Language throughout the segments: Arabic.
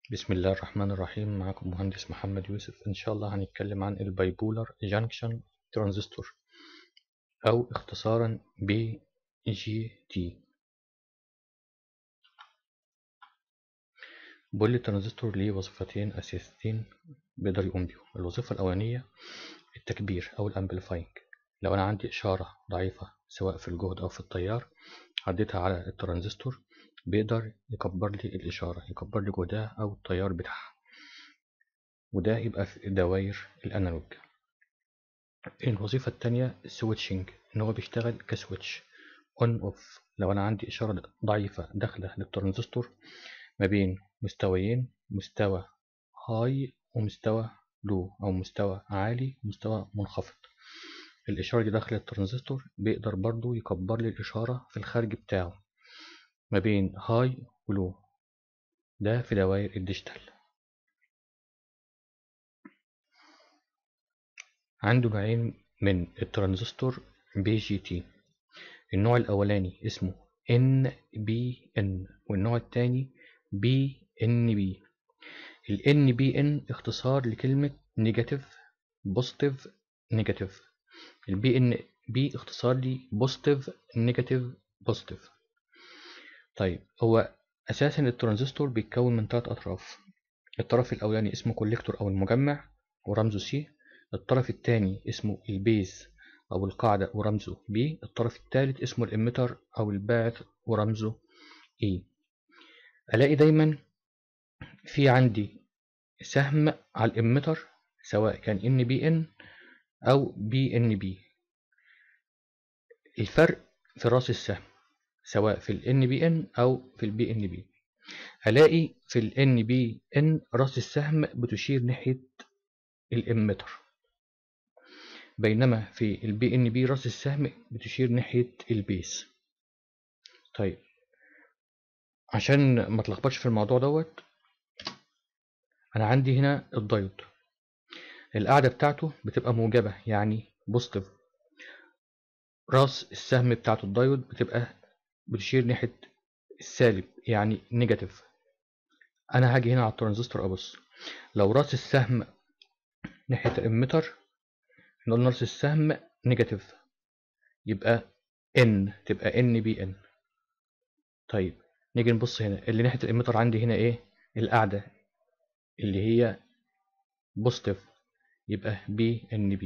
بسم الله الرحمن الرحيم. معكم مهندس محمد يوسف. إن شاء الله هنتكلم عن البايبولار جانكشن ترانزستور أو اختصارا BJT. بقول الترانزستور ليه وظيفتين أساسيتين بيقدر يقوم بيهم. الوظيفة الأولانية التكبير أو الأمبليفاينج. لو أنا عندي إشارة ضعيفة سواء في الجهد أو في التيار عديتها على الترانزستور بيقدر يكبر لي الإشارة، يكبر لي جهدها أو التيار بتاعها، وده يبقى في دوائر الأنالوج. الوظيفة التانية السويتشنج، إن هو بيشتغل كسويتش أون أوف. لو أنا عندي إشارة ضعيفة داخلة للترانزستور ما بين مستويين، مستوى هاي ومستوى لو، أو مستوى عالي ومستوى منخفض، الإشارة دي داخل الترانزستور بيقدر برضو يكبر لي الإشارة في الخارج بتاعه ما بين هاي ولو. ده في دوائر الديجيتال. عنده نوعين من الترانزستور BJT. النوع الأولاني اسمه NBN والنوع التاني BNB. ال NBN اختصار لكلمة نيجاتيف بوزيتيف نيجاتيف. ال BNB اختصار لي بوزيتيف نيجاتيف بوزيتيف. طيب، هو أساسا الترانزستور بيتكون من 3 أطراف. الطرف الأولاني اسمه كوليكتور أو المجمع ورمزه C. الطرف الثاني اسمه البيز أو القاعدة ورمزه B. الطرف الثالث اسمه الإميتر أو الباعث ورمزه E. ألاقي دايما في عندي سهم على الإميتر سواء كان NBN أو BNB. الفرق في راس السهم سواء في ال NBN أو في ال BNB. ألاقي في ال NBN راس السهم بتشير ناحية الإميتر، بينما في ال BNB راس السهم بتشير ناحية البيس. طيب، عشان ما تلخبطش في الموضوع دوت، أنا عندي هنا الدايود القاعدة بتاعته بتبقى موجبة يعني بوزيتيف. راس السهم بتاعته الدايود بتشير ناحية السالب يعني نيجاتيف. أنا هاجي هنا على الترانزستور أبص، لو راس السهم ناحية الإميتر نقول راس السهم نيجاتيف يبقى تبقى NBN. طيب، نيجي نبص هنا اللي ناحية الإميتر عندي هنا إيه؟ القاعدة اللي هي بوزيتيف يبقى BNB.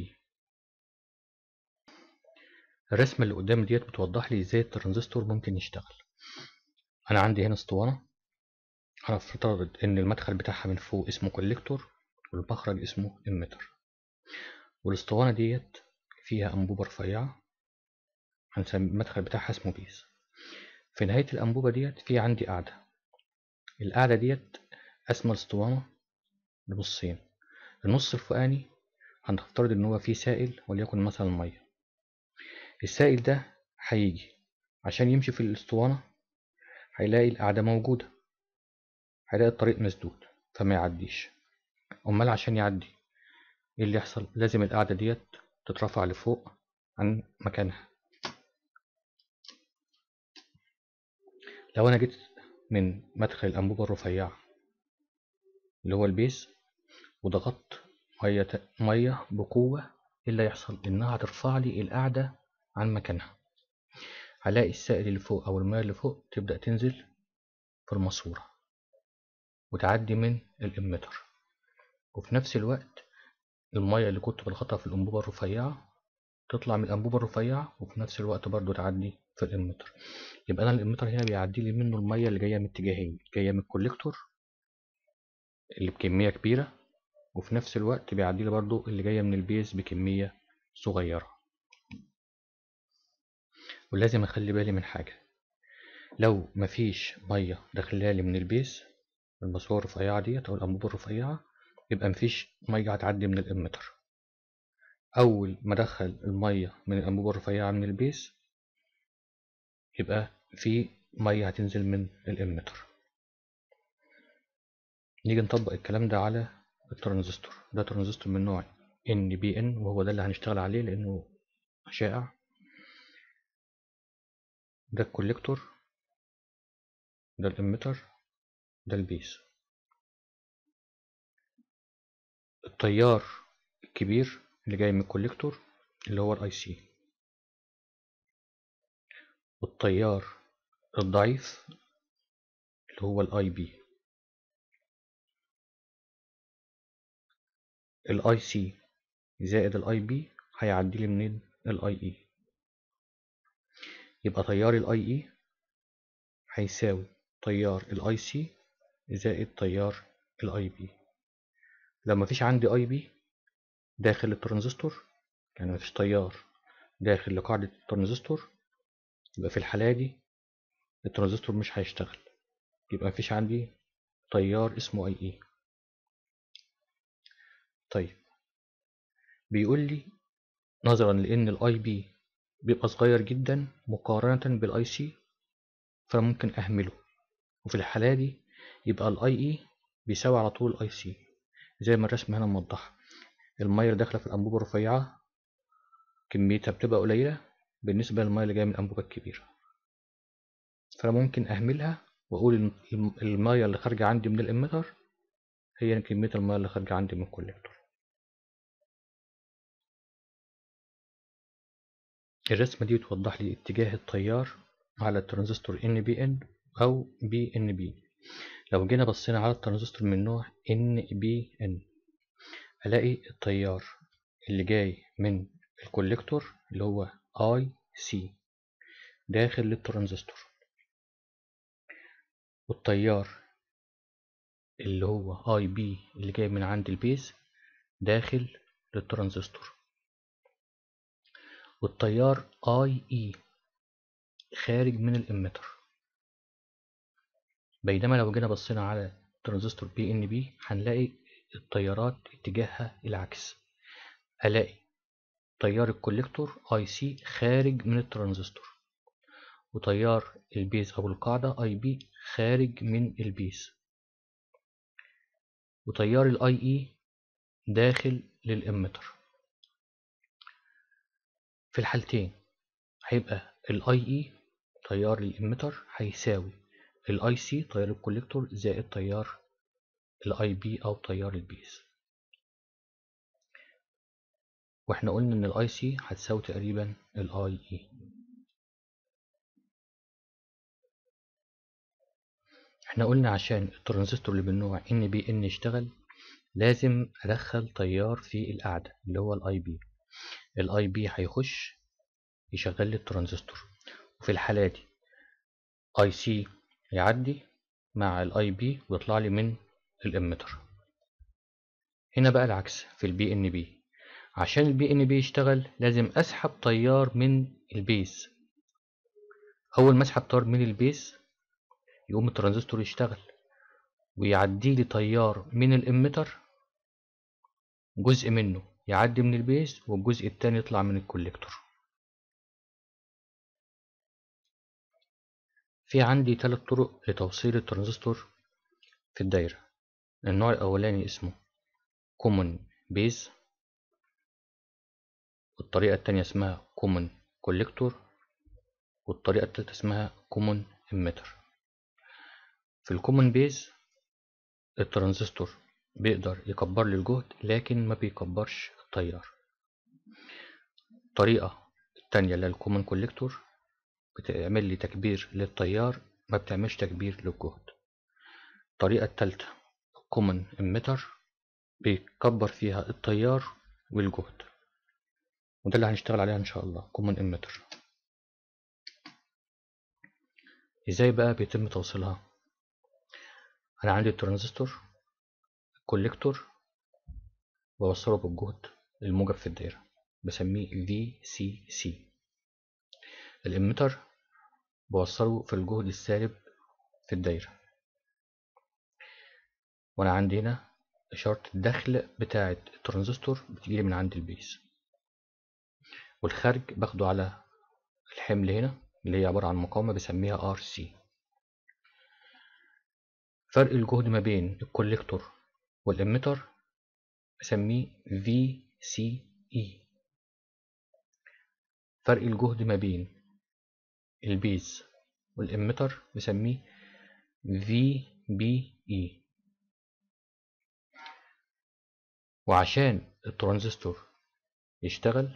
الرسمة اللي قدامي ديت بتوضح لي ازاي الترانزستور ممكن يشتغل. انا عندي هنا اسطوانة، هنفترض ان المدخل بتاعها من فوق اسمه كوليكتور والمخرج اسمه إميتر، والاسطوانة ديت فيها أنبوبة رفيعة هنسمي المدخل بتاعها اسمه بيز. في نهاية الأنبوبة ديت في عندي قاعدة. القاعدة ديت قسمة الاسطوانة لنصين. النص الفوقاني هنفترض ان هو فيه سائل وليكن مثلا مية. السائل ده هيجي عشان يمشي في الاسطوانة هيلاقي القاعدة موجودة، هيلاقي الطريق مسدود فما يعديش. امال عشان يعدي ايه اللي يحصل؟ لازم القاعدة ديت تترفع لفوق عن مكانها. لو انا جيت من مدخل الانبوبة الرفيعة اللي هو البيز وضغطت مية بقوة، ايه اللي يحصل؟ انها هترفع لي القاعدة عن مكانها. هلاقي السائل اللي فوق او المية اللي فوق تبدأ تنزل في الماسورة وتعدي من الإميتر، وفي نفس الوقت المية اللي كنت بضغطها في الأنبوبة الرفيعة تطلع من الأنبوبة الرفيعة وفي نفس الوقت برضو تعدي في الإميتر. يبقى أنا الإميتر هنا بيعدي لي منه المية اللي جاية من اتجاهين، جاية من الكوليكتور اللي بكمية كبيرة، وفي نفس الوقت بيعدي لي برضو اللي جاية من البيز بكمية صغيرة. ولازم أخلي بالي من حاجة، لو مفيش مية داخلالي من البيز الماسورة الرفيعة ديت أو الأنبوبة الرفيعة يبقى مفيش مية هتعدي من الإميتر. أول ما أدخل المية من الأنبوبة الرفيعة من البيز يبقى في مية هتنزل من الإميتر. نيجي نطبق الكلام ده على الترانزستور. ده ترانزستور من نوع NBN وهو ده اللي هنشتغل عليه لأنه شائع. ده الكوليكتور، ده الإميتر، ده البيز. التيار الكبير اللي جاي من الكوليكتور اللي هو الاي سي، والتيار الضعيف اللي هو الاي بي. الاي سي زائد الاي بي هيعدي لي منين؟ الاي اي. يبقى تيار الاي اي هيساوي تيار الاي سي زائد تيار الاي بي. لو مفيش عندي اي بي داخل الترانزستور، يعني مفيش تيار داخل لقاعدة الترانزستور، يبقى في الحالة دي الترانزستور مش هيشتغل، يبقى مفيش عندي تيار اسمه اي اي. طيب بيقول لي نظرا لان الاي بي بيبقى صغير جدا مقارنة بالاي سي فممكن اهمله، وفي الحالة دي يبقى الاي اي بيساوي على طول الاي سي. زي ما الرسم هنا موضحها، المية اللي داخلة في الأنبوبة الرفيعة كميتها بتبقى قليلة بالنسبة للمية اللي جاية من الأنبوبة الكبيرة، فأنا ممكن أهملها وأقول إن المية اللي خارجة عندي من الإميتر هي كمية المية اللي خارجة عندي من الكوليكتور. الرسمة دي بتوضح لي اتجاه التيار على الترانزستور NPN أو BNB. لو جينا بصينا على الترانزستور من نوع NPN ألاقي التيار اللي جاي من الكوليكتور اللي هو IC داخل للترانزستور، والتيار اللي هو اي بي اللي جاي من عند البيز داخل للترانزستور، والتيار اي اي خارج من الاميتر. بينما لو جينا بصينا على ترانزستور بي ان بي هنلاقي التيارات اتجاهها العكس، هلاقي تيار الكوليكتور اي سي خارج من الترانزستور، وتيار البيز او القاعدة اي بي خارج من البيز، وتيار الاي اي داخل للاميتر. في الحالتين هيبقى الاي اي تيار الاميتر هيساوي الاي سي تيار الكوليكتور زائد تيار الاي بي او تيار البيز. واحنا قلنا ان الاي سي هتساوي تقريبا الاي اي. احنا قلنا عشان الترانزستور اللي من نوع ان بي ان يشتغل لازم ادخل تيار في القاعدة اللي هو الاي بي. الاي بي هيخش يشغل لي الترانزستور، وفي الحالة دي اي سي يعدي مع الاي بي ويطلع لي من الاميتر. هنا بقى العكس في البي ان بي، عشان البي ان بي يشتغل لازم اسحب تيار من البيز. اول ما اسحب تيار من البيز يقوم الترانزستور يشتغل ويعدي لي تيار من الاميتر، جزء منه يعدي من البيز والجزء التاني يطلع من الكوليكتور. في عندي 3 طرق لتوصيل الترانزستور في الدايرة. النوع الاولاني اسمه common base، والطريقة التانية اسمها common collector، والطريقة التالتة اسمها common emitter. في الكومن بيز الترانزستور بيقدر يكبر لي الجهد لكن ما بيكبرش التيار. الطريقة التانية اللي هي الكومن كوليكتور بتعمل لي تكبير للتيار ما بتعملش تكبير للجهد. الطريقة التالتة الكومن اميتر بيكبر فيها التيار والجهد، وده اللي هنشتغل عليها ان شاء الله كومن اميتر. ازاي بقى بيتم توصيلها؟ انا عندي الترانزستور كوليكتور بوصله بالجهد الموجب في الدايرة بسميه VCC. الاميتر بوصله في الجهد السالب في الدايرة، وانا عندي هنا اشارة الدخل بتاعة الترانزستور بتجيلي من عند البيز، والخارج باخده على الحمل هنا اللي هي عبارة عن مقاومة بسميها RC. فرق الجهد ما بين الكوليكتور والاميتر بسميه VCE. فرق الجهد ما بين البيز والاميتر بسميه VBE. وعشان الترانزستور يشتغل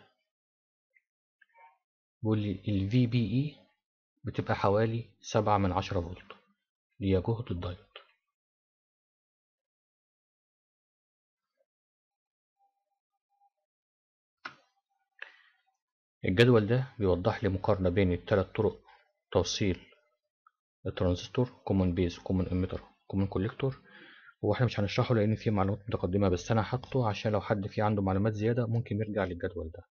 بيقول لي ال VBE بتبقى حوالي 7/10 فولت، دي جهد الدايود. الجدول ده بيوضح لي مقارنة بين الثلاث طرق توصيل الترانزستور: كومن بيز وكومن اميتر وكومن كوليكتور. هو احنا مش هنشرحه لان فيه معلومات متقدمة، بس انا حاطه عشان لو حد فيه عنده معلومات زيادة ممكن يرجع للجدول ده.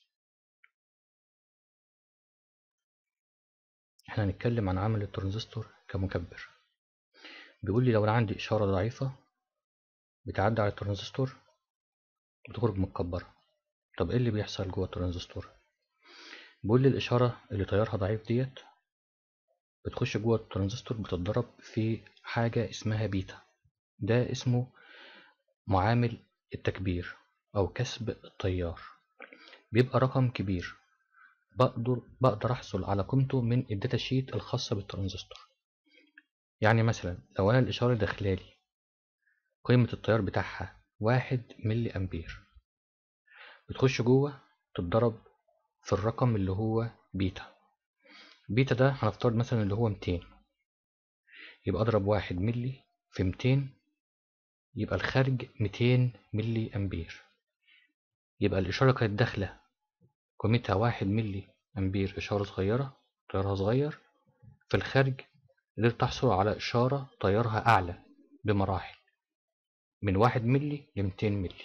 احنا هنتكلم عن عمل الترانزستور كمكبر. بيقول لي لو انا عندي اشارة ضعيفة بتعدي على الترانزستور بتخرج متكبرة. طب ايه اللي بيحصل جوه الترانزستور؟ بيقول لي الاشارة اللي تيارها ضعيف ديت بتخش جوه الترانزستور بتتضرب في حاجة اسمها بيتا. ده اسمه معامل التكبير أو كسب التيار، بيبقى رقم كبير بقدر أحصل على قيمته من الداتا شيت الخاصة بالترانزستور. يعني مثلا لو أنا الإشارة داخلالي قيمة التيار بتاعها 1 ملي أمبير، بتخش جوه تتضرب في الرقم اللي هو بيتا. بيتا ده هنفترض مثلا اللي هو 200، يبقى أضرب 1 ملي في 200 يبقى الخارج 200 ملي أمبير. يبقى الإشارة كانت داخلة قيمتها 1 ملي أمبير، إشارة صغيرة تيارها صغير. في الخارج قدرت تحصل على إشارة تيارها أعلى بمراحل من 1 ملي ل200 ملي.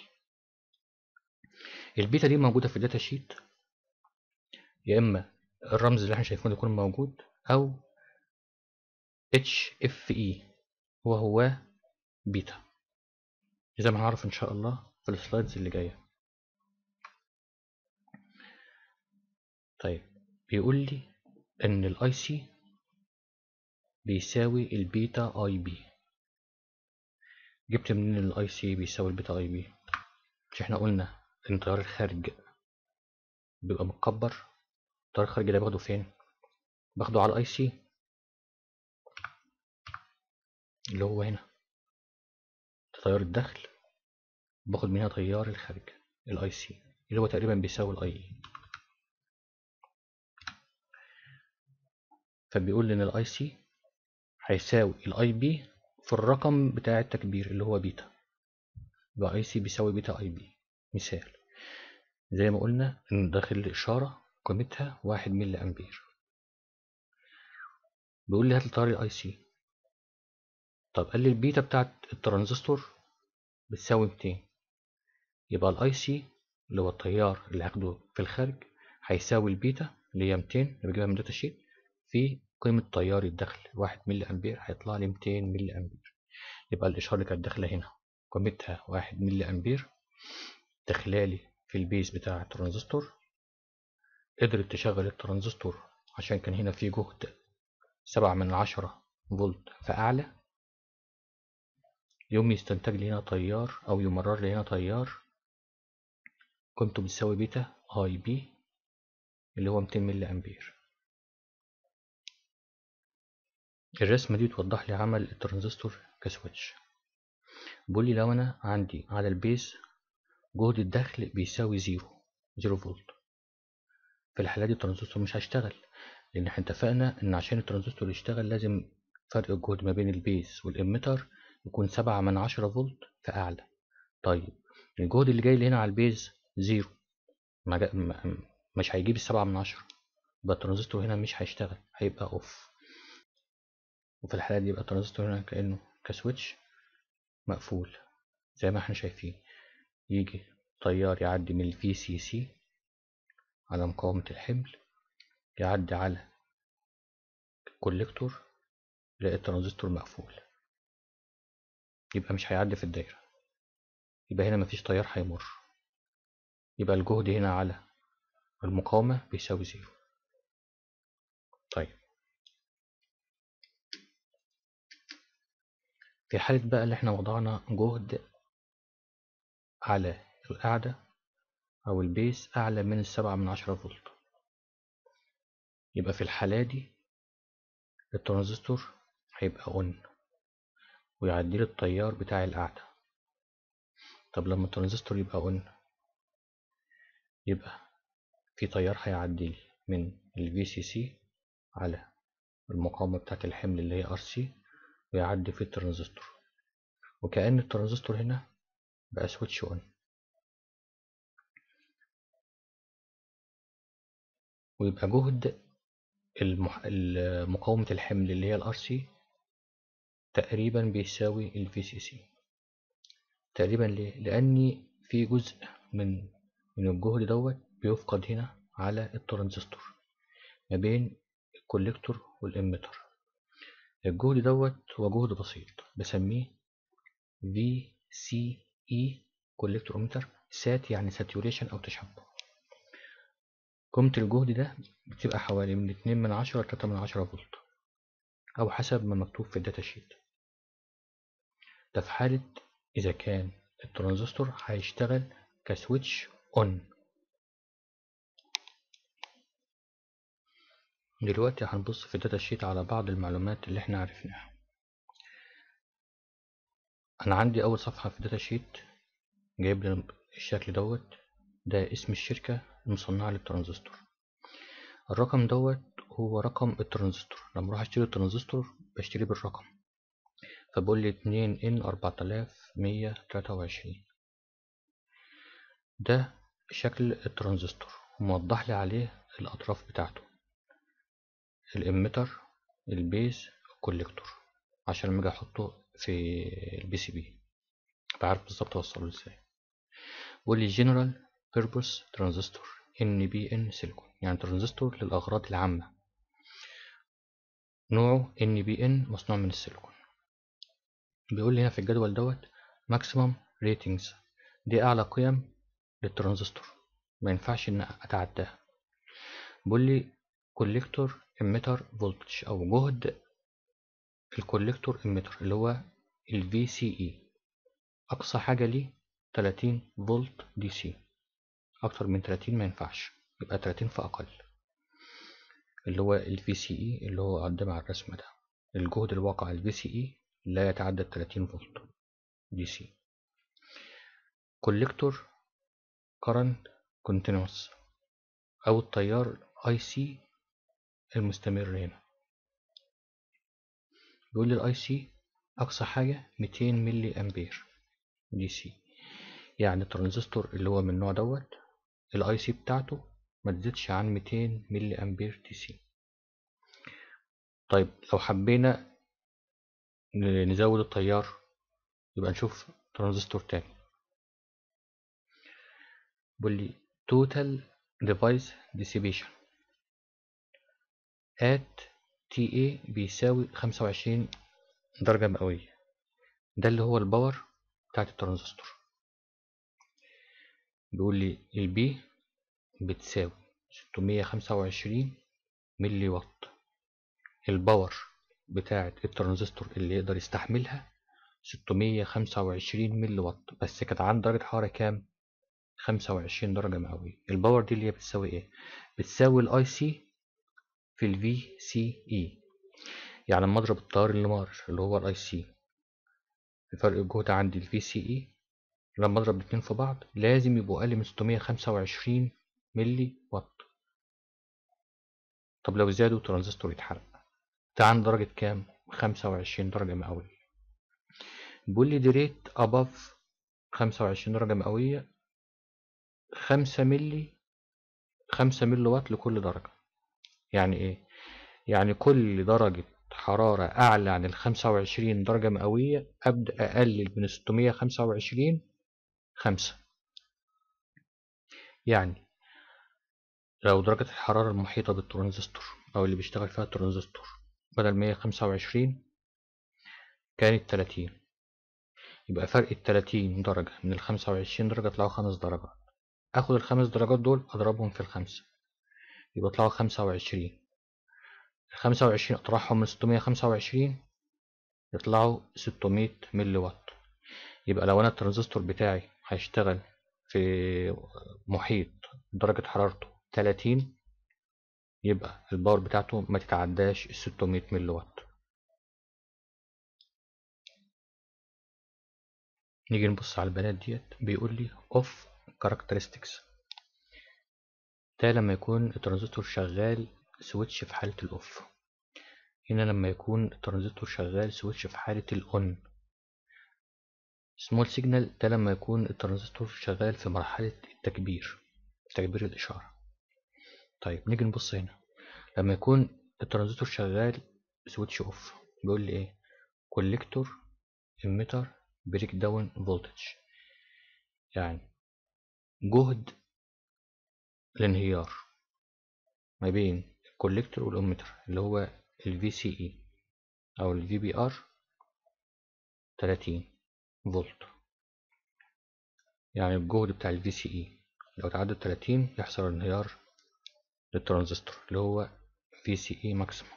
البيتا دي موجودة في الداتا شيت، يا إما الرمز اللي احنا شايفينه يكون موجود أو HFE وهو بيتا، زي ما هنعرف إن شاء الله في السلايدز اللي جاية. طيب بيقول لي إن الاي سي بيساوي البيتا اي بي. جبت منين الاي سي بيساوي البيتا اي بي؟ مش احنا قلنا ان تيار الخارج بيبقى متكبر؟ التيار الخارجي ده باخده فين؟ باخده على الاي سي اللي هو هنا تيار الدخل، باخد منها تيار الخارج الاي سي اللي هو تقريبا بيساوي الاي اي. فبيقول لي ان الاي سي هيساوي الاي بي في الرقم بتاع التكبير اللي هو بيتا، يبقى اي سي بيساوي بيتا اي بي. مثال زي ما قلنا ان داخل الاشاره قيمتها 1 ملي امبير، بيقول لي هات التيار الاي سي. طب قال لي البيتا بتاعت الترانزستور بتساوي 200، يبقى الاي سي اللي هو التيار اللي هاخده في الخارج هيساوي البيتا اللي هي 200 اللي بجيبها من داتا شيت في قيمة تيار الدخل 1 ملي أمبير، هيطلع لي 200 ملي أمبير. يبقى الإشارة اللي كانت داخلة هنا قيمتها 1 ملي أمبير، داخلالي في البيز بتاع الترانزستور، قدرت تشغل الترانزستور عشان كان هنا في جهد 7/10 فولت فأعلى، يوم يستنتج لي هنا تيار أو يمرر لي هنا تيار قيمته بتساوي بيتا اي بي اللي هو 200 ملي أمبير. الرسمة دي توضح لي عمل الترانزستور كسويتش. بيقول لي لو أنا عندي على البيز جهد الدخل بيساوي 0 فولت، في الحالة دي الترانزستور مش هيشتغل، لأن احنا اتفقنا إن عشان الترانزستور يشتغل لازم فرق الجهد ما بين البيز والإميتر يكون 7/10 فولت فأعلى. طيب الجهد اللي جاي لي هنا على البيز 0، مش هيجيب 7/10، يبقى الترانزستور هنا مش هيشتغل، هيبقى اوف. وفي الحالة دي يبقى الترانزستور هنا كأنه كسويتش مقفول زي ما احنا شايفين. يجي تيار يعدي من الفي سي سي على مقاومة الحمل، يعدي على الكوليكتور، يلاقي الترانزستور مقفول، يبقى مش هيعدي في الدايرة، يبقى هنا مفيش تيار هيمر، يبقى الجهد هنا على المقاومة بيساوي 0. طيب في حالة بقى اللي احنا وضعنا جهد على القاعدة أو البيس أعلى من 7/10 فولت، يبقى في الحالة دي الترانزستور هيبقى اون ويعدي لي التيار بتاع القاعدة. طب لما الترانزستور يبقى اون، يبقى في تيار هيعدي لي من ال VCC على المقاومة بتاعة الحمل اللي هي RC، ويعدي في الترانزستور، وكأن الترانزستور هنا بقى سويتش اون. ويبقى جهد مقاومة الحمل اللي هي الRC تقريبا بيساوي ال VCC. تقريبا ليه؟ لأن في جزء من الجهد دوت بيفقد هنا على الترانزستور ما بين الكوليكتور والإميتر. الجهد دوت هو جهد بسيط بسميه VCE كوليكتور إميتر. سات يعني ساتوريشن أو تشبع. قيمة الجهد ده بتبقى حوالي من 2/10 ل 3/10 فولت، أو حسب ما مكتوب في الداتا شيت. ده في حالة إذا كان الترانزستور هيشتغل كسويتش أون. دلوقتي هنبص في الداتا شيت على بعض المعلومات اللي احنا عرفناها. أنا عندي أول صفحة في الداتا شيت جايب لي الشكل دوت، ده اسم الشركة المصنعة للترانزستور. الرقم دوت هو رقم الترانزستور. لما اروح اشتري الترانزستور بشتريه بالرقم، فبقول لي 2N4123. ده شكل الترانزستور وموضح لي عليه الأطراف بتاعته، الإميتر، البيز، الكوليكتور، عشان لما اجي احطه في الPCB بعرف بالظبط اوصله ازاي. بقول لي جنرال بيربوس ترانزستور NBN سيليكون، يعني ترانزستور للأغراض العامة، نوعه NBN مصنوع من السيليكون. بيقول لي هنا في الجدول دوت ماكسيمم ريتنجز، دي أعلى قيم للترانزستور ما ينفعش إن أتعداها. بيقول لي كوليكتور إميتر فولتج، أو جهد الكوليكتور إميتر اللي هو ال VCE، أقصى حاجة ليه 30 فولت DC. أكتر من 30 ما ينفعش، يبقى 30 فأقل، اللي هو ال VCE اللي هو قدام على الرسم ده. الجهد الواقع ال VCE لا يتعدى 30 فولت DC. كوليكتور current continuous، أو التيار IC المستمر هنا. بيقول لي الاي سي أقصى حاجة 200 ملي أمبير DC، يعني الترانزستور اللي هو من النوع دوت الاي سي بتاعته ما تزيدش عن 200 ملي أمبير DC. طيب لو حبينا نزود التيار يبقى نشوف ترانزستور تاني. بيقول لي total device dissipation at TA بيساوي 25 درجة مئوية. ده اللي هو الباور بتاعت الترانزستور. بيقول لي البي بتساوي 625 ملي واط. الباور بتاعت الترانزستور اللي يقدر يستحملها 625 ملي واط، بس كانت عند درجة حرارة كام؟ 25 درجة مئوية. الباور دي اللي هي بتساوي ايه؟ بتساوي الاي سي في الفي سي اي. يعني لما اضرب التيار اللي مار اللي هو الاي سي في فرق الجهد عندي الفي سي اي، لما اضرب الاتنين في بعض لازم يبقوا اقل من 625 ملي واط. طب لو زادوا الترانزستور يتحرق. ده عند درجة كام؟ 25 درجة مئوية. بيقول لي دي ريت اباف 25 درجة مئوية 5 ملي واط لكل درجة. يعني ايه؟ يعني كل درجة حرارة أعلى عن 25 درجة مئوية أبدأ أقلل من 625 5. يعني لو درجة الحرارة المحيطة بالترانزستور أو اللي بيشتغل فيها الترانزستور بدل 125 كانت 30، يبقى فرق 30 درجة من 25 درجة يطلعوا 5 درجات. أخد ال5 درجات دول أضربهم في ال5 يبقى يطلعوا 25. ال25 أطرحهم من 625 يطلعوا 600 ملي واط. يبقى لو أنا الترانزستور بتاعي هيشتغل في محيط درجة حرارته 30، يبقى الباور بتاعته ما تتعداش 600 ملي واط. نيجي نبص على البيانات ديت، بيقول لي اوف كاركترستكس، ده لما يكون الترانزستور شغال سويتش في حالة الاوف. هنا لما يكون الترانزستور شغال سويتش في حالة الاون. سمول سيجنال ده لما يكون الترانزستور شغال في مرحلة التكبير، تكبير الإشارة. طيب نيجي نبص هنا، لما يكون الترانزستور شغال سويتش اوف، بيقول لي ايه؟ كوليكتور اميتر بريك داون فولتج، يعني جهد الانهيار ما بين الكوليكتور والاميتر اللي هو الفي سي اي او الفي بي ار 30 فولت. يعني الجهد بتاع الفي سي اي لو تعدى 30 يحصل انهيار للترانزستور اللي هو في سي اي ماكسيموم.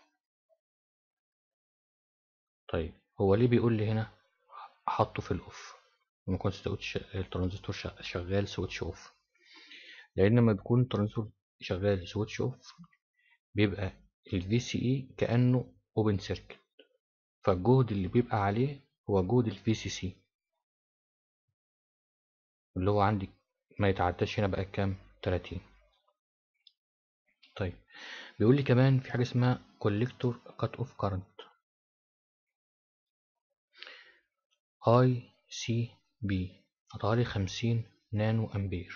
طيب هو ليه بيقول لي هنا حطه في الاوف لما يكون الترانزستور شغال سويتش اوف؟ لان لما بيكون الترانزستور شغال سويتش اوف بيبقى الفي سي اي كانه اوبن سيركت، فالجهد اللي بيبقى عليه هو جهد الفي سي سي اللي هو عندي ما يتعداش هنا بقى كام؟ 30. طيب بيقول لي كمان في حاجه اسمها كوليكتور كات اوف كارنت اي سي بي، حوالي 50 نانو امبير.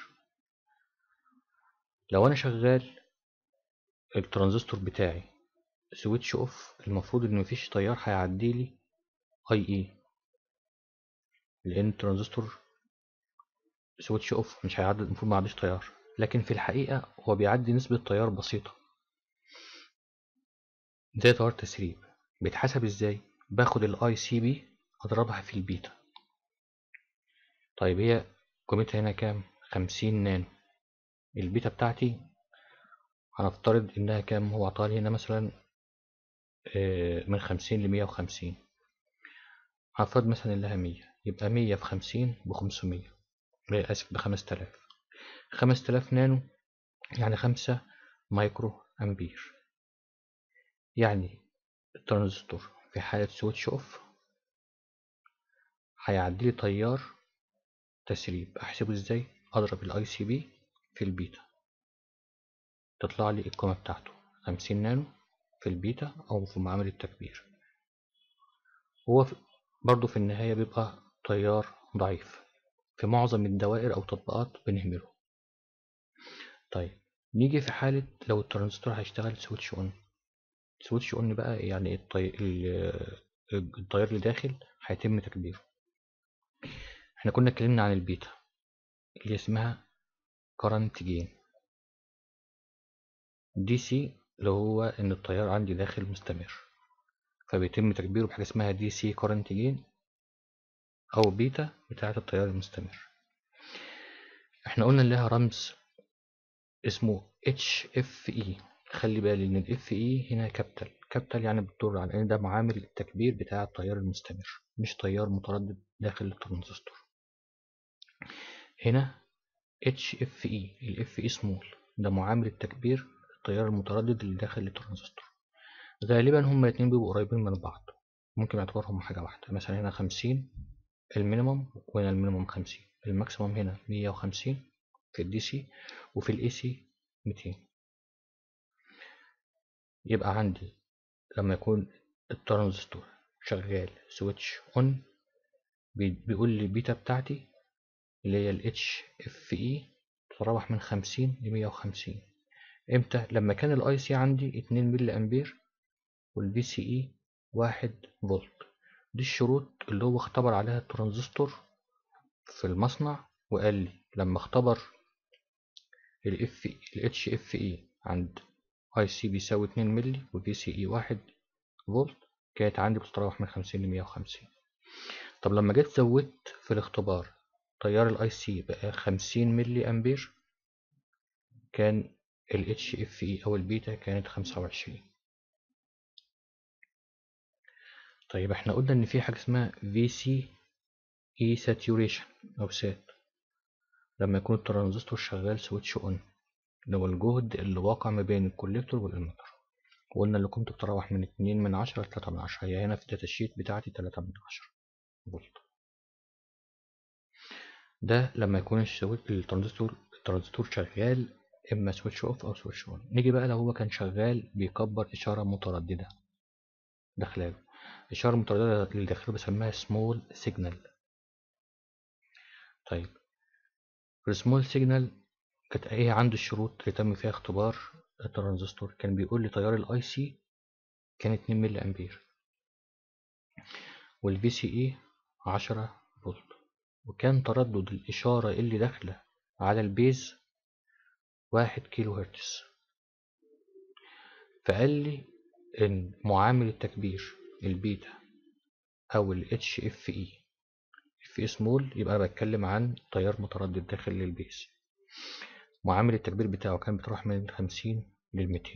لو انا شغال الترانزستور بتاعي سويتش اوف، المفروض ان مفيش تيار هيعدي لي اي اي، لان الترانزستور سويتش اوف مش هيعدي، المفروض ما يعديش تيار. لكن في الحقيقه هو بيعدي نسبه تيار بسيطه زي تيار تسريب. بيتحسب ازاي؟ باخد الاي سي بي اضربها في البيتا. طيب هي قيمتها هنا كام؟ 50 نانو. البيتا بتاعتي هنفترض انها كام؟ هو عطالي هنا مثلا من 50 ل150. هنفترض مثلا انها 100، يبقى 100 في 50 ب500، اسف ب5000. 5000 نانو يعني 5 مايكرو امبير. يعني الترانزستور في حالة سويتش اوف هيعدي لي تيار تسريب. احسبه ازاي؟ اضرب الاي سي بي في البيتا، تطلع لي القيمة بتاعته 50 نانو في البيتا او في معامل التكبير. هو برضو في النهاية بيبقى تيار ضعيف، في معظم الدوائر او تطبيقات بنهمله. طيب نيجي في حالة لو الترانزستور هيشتغل سويتش اون. سويتش اون بقى يعني التيار اللي داخل هيتم تكبيره. احنا كنا اتكلمنا عن البيتا اللي اسمها كارنت جين، دي سي اللي هو ان التيار عندي داخل مستمر، فبيتم تكبيره بحاجه اسمها دي سي كارنت جين او بيتا بتاعه التيار المستمر. احنا قلنا لها رمز اسمه اتش اف اي. خلي بالي ان الاف اي هنا كابيتال، كابيتال يعني بتدل على ان ده معامل التكبير بتاع التيار المستمر، مش تيار متردد داخل الترانزستور. هنا اتش اف اي، الاف اي سمول ده معامل التكبير التيار المتردد اللي داخل الترانزستور. غالبا هما الاتنين بيبقوا قريبين من بعض، ممكن اعتبرهم حاجة واحدة. مثلا هنا 50 المينيموم وهنا المينيموم 50، الماكسيموم هنا 150 في الدي سي وفي الاي سي 200. يبقى عندي لما يكون الترانزستور شغال سويتش اون بيقول لي البيتا بتاعتي اللي هي ال HFE تتراوح من 50 ل150. امتى؟ لما كان الاي سي عندي 2 ملي امبير والفي سي اي 1 فولت. دي الشروط اللي هو اختبر عليها الترانزستور في المصنع، وقال لي لما اختبر ال HFE عند اي سي بيساوي 2 ملي وفي سي اي 1 فولت كانت عندي بتتراوح من 50 ل150. طب لما جيت زودت في الاختبار تيار الاي سي بقى 50 ملي امبير، كان ال HFE او البيتا كانت 25. طيب احنا قلنا ان في حاجه اسمها VCE saturation او سات لما يكون الترانزستور شغال سويتش اون، اللي هو الجهد اللي واقع ما بين الكوليكتور والإميتر. وقلنا اللي كنت بتراوح من 2/10 ل 3/10. هي هنا في الداتا شيت بتاعتي 3/10 فولت. ده لما يكون الترانزستور شغال، اما سويتش اوف او سويتش اون. نيجي بقى لو هو كان شغال بيكبر اشاره متردده داخله. الاشاره المتردده اللي داخله بسميها سمول سيجنال. طيب السمول سيجنال كانت ايه عنده الشروط اللي تم فيها اختبار الترانزستور؟ كان بيقول لي تيار الاي سي كان 2 ملي امبير، والفي سي اي 10 فولت، وكان تردد الاشاره اللي داخله على البيز 1 كيلو هرتز. فقال لي ان معامل التكبير البيتا او ال HFE في سمول، يبقى انا بتكلم عن تيار متردد داخل للبيز، معامل التكبير بتاعه كان بتروح من 50 ل 200.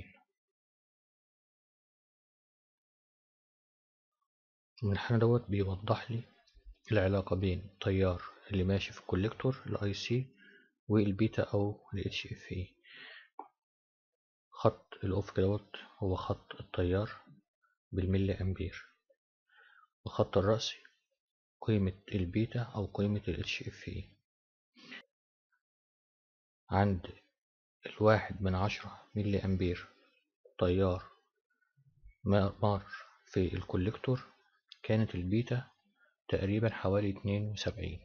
المنحنى دوت بيوضح لي العلاقة بين التيار اللي ماشي في الكوليكتور الاي سي والبيتا او ال HFE. خط الافق دوت هو خط التيار بالملي امبير، وخط الرأسي قيمة البيتا او قيمة ال HFE. عند 1/10 ملي امبير تيار مر في الكوليكتور كانت البيتا تقريبا حوالي 72.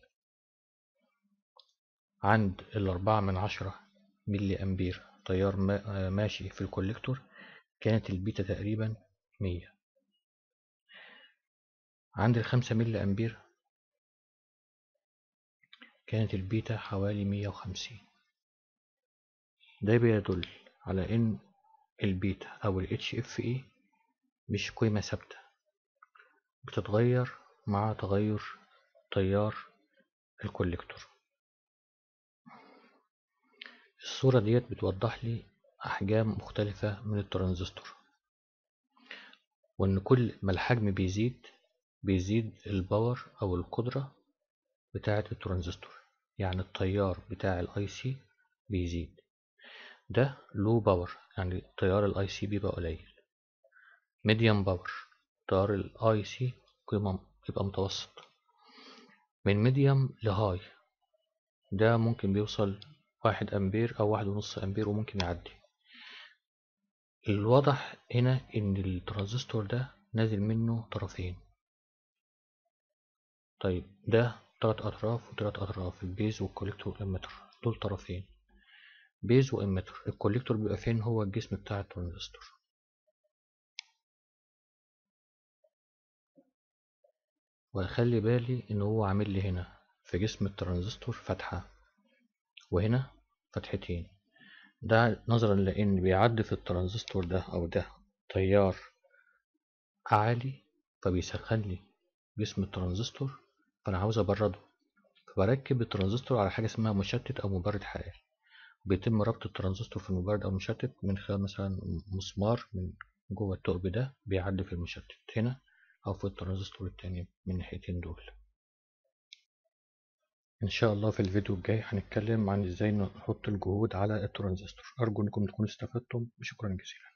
عند 4/10 ملي أمبير تيار ماشي في الكوليكتور كانت البيتا تقريبا 100. عند 5 ملي أمبير كانت البيتا حوالي 150. ده بيدل على إن البيتا أو ال HFE مش قيمة ثابتة، بتتغير مع تغير تيار الكوليكتور. الصورة ديت بتوضح لي أحجام مختلفة من الترانزستور، وإن كل ما الحجم بيزيد الباور أو القدرة بتاعة الترانزستور. يعني التيار بتاع الاي سي بيزيد، ده لو باور يعني تيار الاي سي بيبقى قليل. ميديوم باور تيار الاي سي قيمة بيبقى متوسط. من ميديوم لهاي ده ممكن بيوصل 1 أمبير أو 1.5 أمبير وممكن يعدي. الواضح هنا إن الترانزستور ده نازل منه طرفين. طيب ده 3 أطراف و3 أطراف، البيز والكوليكتور والإميتر، دول طرفين بيز وإميتر. الكوليكتور بيبقى فين؟ هو الجسم بتاع الترانزستور. وأخلي بالي إن هو عامل لي هنا في جسم الترانزستور فتحة، وهنا فتحتين. ده نظرا لأن بيعدي في الترانزستور ده أو ده تيار عالي، فبيسخن لي جسم الترانزستور، فأنا عاوز أبرده، فبركب الترانزستور على حاجة اسمها مشتت أو مبرد حراري. بيتم ربط الترانزستور في المبرد أو المشتت من خلال مثلا مسمار من جوه الثقب ده بيعدي في المشتت هنا أو في الترانزستور التاني من الناحيتين دول. إن شاء الله في الفيديو الجاي هنتكلم عن إزاي نحط الجهود على الترانزستور. أرجو إنكم تكونوا استفدتم، وشكرا جزيلا.